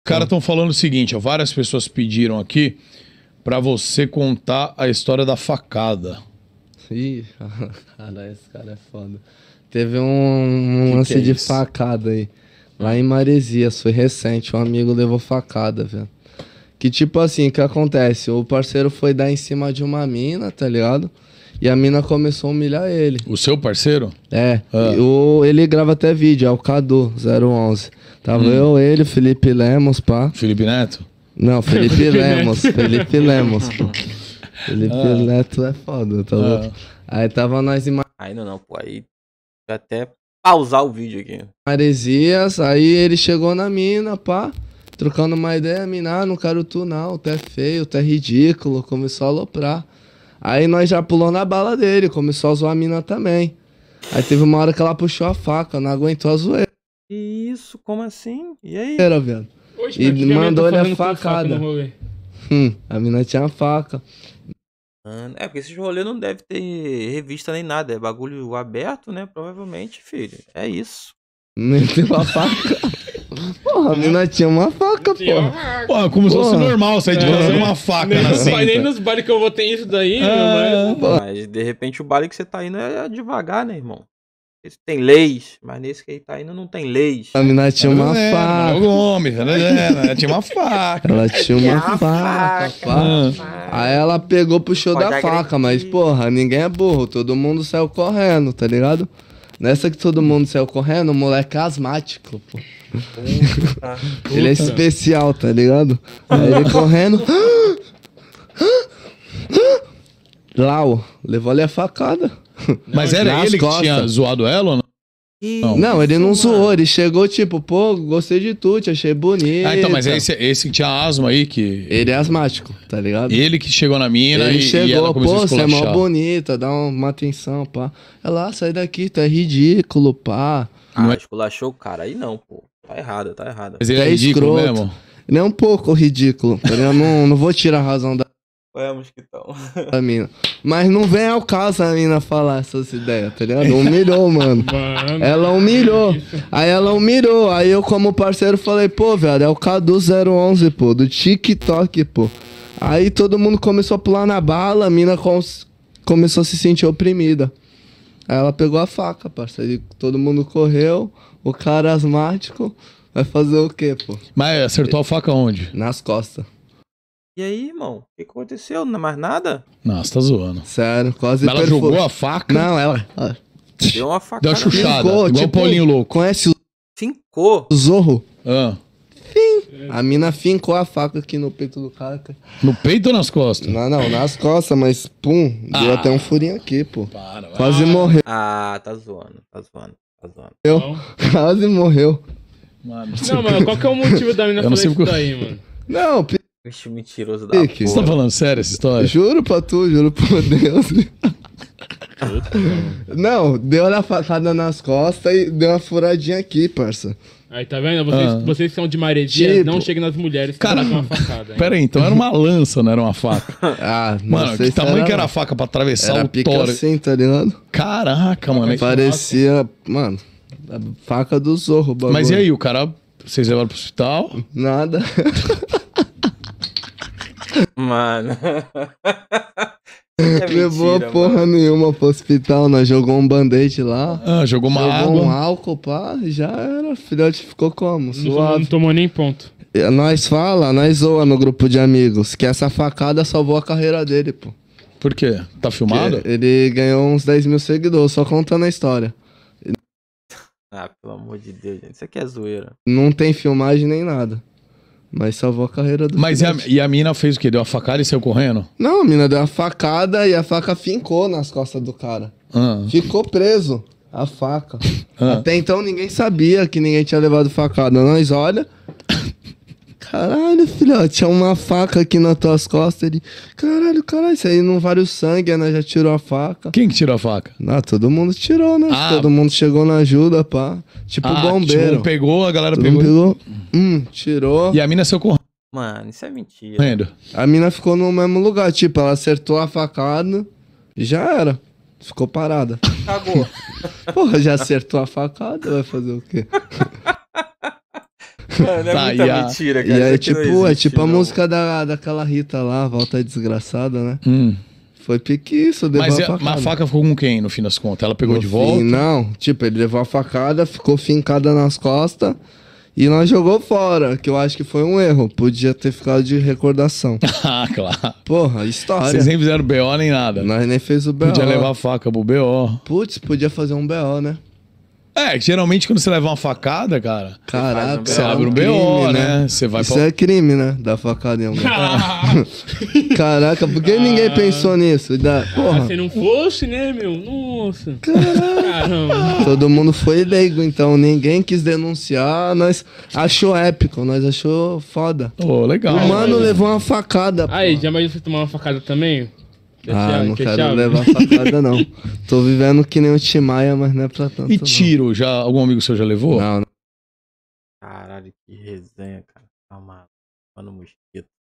caras estão falando o seguinte, ó, várias pessoas pediram aqui pra você contar a história da facada. Ih, cara, esse cara é foda. Teve um lance de facada aí. Lá em Maresias, foi recente, um amigo levou facada, velho. Que tipo assim, o que acontece? O parceiro foi dar em cima de uma mina, tá ligado? E a mina começou a humilhar ele. O seu parceiro? É, ele grava até vídeo, é o Cadu 011. Tava eu, ele, Felipe Lemos, pá. Felipe Neto? Não, Felipe Lemos, Felipe Lemos, pô. Felipe Neto é foda, tá louco? Aí tava nós em Aí não, pô, aí vai até pausar o vídeo aqui. Maresias, aí ele chegou na mina, pá, trocando uma ideia, mina, não quero tu não, tu é feio, tu é ridículo, começou a aloprar. Aí nós já pulou na bala dele, começou a zoar a mina também. Aí teve uma hora que ela puxou a faca, não aguentou a zoeira. Isso, como assim? E aí? Era, velho. Oxe, E mandou ele a fazendo com faca facada. no rolê? A mina tinha a faca. É, porque esses rolês não deve ter revista nem nada, é bagulho aberto, né? Provavelmente, filho. É isso. Meteu a faca. Porra, a mina tinha uma faca, porra. Pô, como se fosse normal sair de fazer uma faca na Nem cinta. nos bailes que eu vou ter isso daí, Mas de repente o baile que você tá indo é devagar, né, irmão? Esse tem leis, mas nesse que aí tá indo não tem leis. A mina tinha uma faca. O homem, ela tinha uma faca. Ela tinha uma faca, pá. Aí ela pegou, puxou da faca, mas porra, ninguém é burro, todo mundo saiu correndo, tá ligado? Nessa que todo mundo saiu correndo, o moleque é asmático, pô. Ele é especial, tá ligado? Aí ele correndo. Lau, levou ali a facada. Mas era nas ele que costas. tinha zoado ela ou não? Não, ele não zoou, ele chegou tipo, pô, gostei de tu, te achei bonito. Ah, então, mas é esse que tinha asma aí que... Ele é asmático, tá ligado? Ele que chegou na mina Ele e chegou, ela começou pô, a você é mó esculachar. bonita, dá uma atenção, pá. Ela, sai daqui, tu é ridículo, pá. Ah, esculachou o cara. Aí não, pô. Tá errado, tá errado. Mas ele é ridículo escroto. mesmo? Ele é um pouco ridículo, tá ligado? não vou tirar a razão da É, mosquitão. mina. Mas não vem ao caso a mina falar essas ideias, tá ligado? Humilhou, mano. Ela humilhou. Aí ela humilhou. Aí eu, como parceiro, falei, pô, velho, é o Cadu 011, pô, do TikTok, pô. Aí todo mundo começou a pular na bala, a mina começou a se sentir oprimida. Aí ela pegou a faca, parceiro. E todo mundo correu. O cara asmático vai fazer o quê, pô? Mas acertou a faca onde? Nas costas. E aí, irmão? O que aconteceu? Não é mais nada? Não, você tá zoando. Sério, quase Mas ela perfurou. jogou a faca? Não, ela... Deu uma facada. Deu uma chuchada, Ficou, igual o Paulinho Louco. Conhece Fincou. o Zorro? Ah. A mina fincou a faca aqui no peito do cara. No peito ou nas costas? Não, nas costas, mas pum, deu até um furinho aqui, pô. Para, vai. Quase morreu. Ah, tá zoando. Quase morreu. Mano, Não, mano, qual que é o motivo da mina Eu não fazer sei isso porque- daí, mano? Não, Bicho mentiroso da Pique. Você tá porra. falando sério essa história? juro pra tu, juro por Deus. Não, deu a facada nas costas e deu uma furadinha aqui, parça. Aí, tá vendo? Vocês que são de Maresias, Tipo- não cheguem nas mulheres. Cara, com uma facada. Pera aí, então era uma lança, não era uma faca. Ah, não Mano, sei que se tamanho que era a faca pra atravessar Era o pica tórax? assim, tá ligado? Caraca, mano. Parecia, mano, a faca do Zorro, o bagulho. Mas e aí, o cara, vocês levaram pro hospital? Nada. Mano. É Levou mentira, porra mano. nenhuma pro hospital, nós jogou um band-aid lá. Ah, jogou uma Jogou um água. álcool, pá, já era. Filhote ficou como? Não Suave. tomou nem ponto. Nós zoa no grupo de amigos que essa facada salvou a carreira dele, pô. Por quê? Tá filmado? Ele ganhou uns 10 mil seguidores, só contando a história. Ah, pelo amor de Deus, gente. Isso aqui é zoeira. Não tem filmagem nem nada. Mas salvou a carreira do Mas filhote. e a mina fez o quê? Deu uma facada e saiu correndo? Não, a mina deu uma facada e a faca fincou nas costas do cara. Ah. Ficou preso a faca. Ah. Até então ninguém sabia que ninguém tinha levado facada. Nós olha. Caralho, filhote, tinha uma faca aqui nas tuas costas. Ele, caralho, isso aí não vale o sangue, né? Já tirou a faca. Quem que tirou a faca? Ah, todo mundo tirou, né? Ah. Todo mundo chegou na ajuda, pá. Tipo bombeiro. Tipo, pegou, a galera Todo pegou. mundo pegou, tirou. E a mina saiu Mano, isso é mentira. correndo. A mina ficou no mesmo lugar, tipo, ela acertou a facada e já era. Ficou parada. Cagou. Porra, já acertou a facada, vai fazer o quê? Mano, é Tá, muita e a- mentira, E cara. aí, Isso aqui não tipo, é existe, tipo a não. música daquela Rita lá, Volta Desgraçada, né? Foi pique isso, levou Mas, a facada. mas a faca ficou com quem, no fim das contas? Ela pegou No de fim, volta? não, tipo, ele levou a facada, ficou fincada nas costas e nós jogou fora, que eu acho que foi um erro. Podia ter ficado de recordação. Ah, claro. Porra, história. Vocês nem fizeram BO nem nada. Nós nem fez o BO. Podia levar a faca pro BO. Putz, podia fazer um BO, né? É, que geralmente quando você leva uma facada, cara, Caraca, você é abre um crime, BO, né? Você vai Isso é crime, né? Dar facada em alguém. Caraca, por que ninguém pensou nisso? Porra, Se não fosse, né, meu? Nossa. Caramba. todo mundo foi leigo, então ninguém quis denunciar, nós achou épico, nós achou foda. Ô, legal. O mano levou uma facada. Aí, pô. já imaginou você tomar uma facada também? Não Fechado? quero levar facada, não. Tô vivendo que nem o Timaya, mas não é pra tanto. E tiro, já, algum amigo seu já levou? Não, não. Caralho, que resenha, cara. Tá maluco. Mano, mosquito.